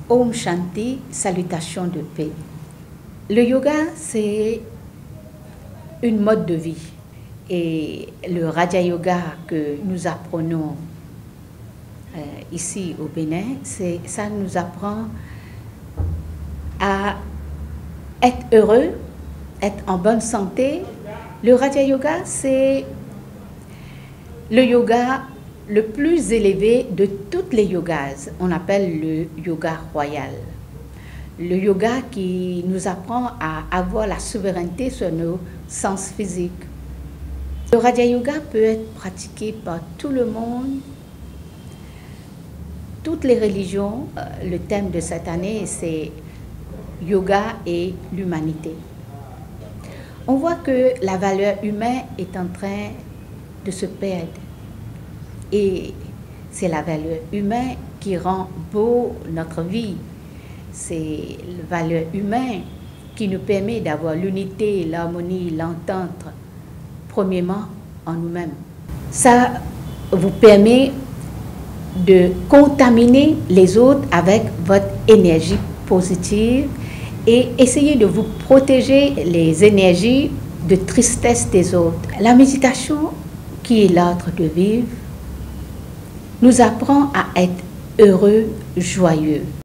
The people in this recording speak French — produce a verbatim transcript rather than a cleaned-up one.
Om Shanti, salutations de paix. Le yoga, c'est une mode de vie. Et le Raja Yoga que nous apprenons euh, ici au Bénin, ça nous apprend à être heureux, être en bonne santé. Le Raja Yoga, c'est le yoga le plus élevé de toutes les yogas. On appelle le yoga royal. Le yoga qui nous apprend à avoir la souveraineté sur nos sens physiques. Le Raja Yoga peut être pratiqué par tout le monde, toutes les religions. Le thème de cette année, c'est yoga et l'humanité. On voit que la valeur humaine est en train de se perdre. Et c'est la valeur humaine qui rend beau notre vie. C'est la valeur humaine qui nous permet d'avoir l'unité, l'harmonie, l'entente, premièrement en nous-mêmes. Ça vous permet de contaminer les autres avec votre énergie positive et essayer de vous protéger les énergies de tristesse des autres. La méditation, qui est l'art de vivre, nous apprend à être heureux, joyeux.